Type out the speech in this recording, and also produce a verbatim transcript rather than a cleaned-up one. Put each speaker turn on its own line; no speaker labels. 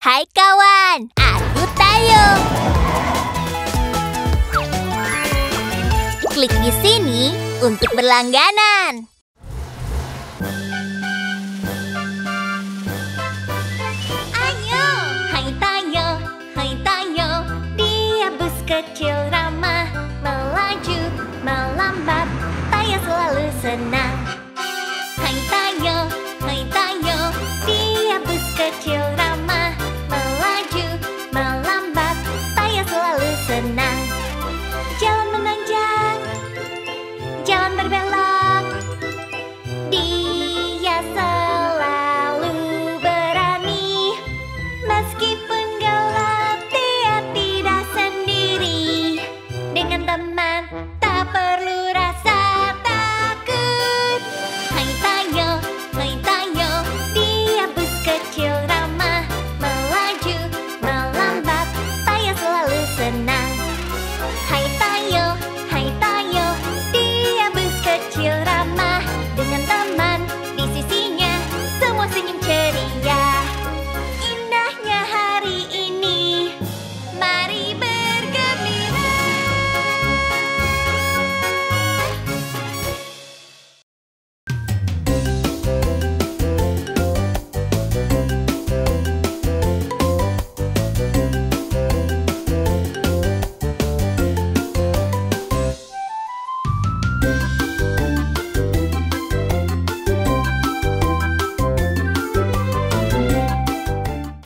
Hai kawan, aku Tayo. Klik di sini untuk berlangganan. Ayo, hai Tayo, hai Tayo. Dia bus kecil ramah, melaju, melambat. Tayo selalu senang.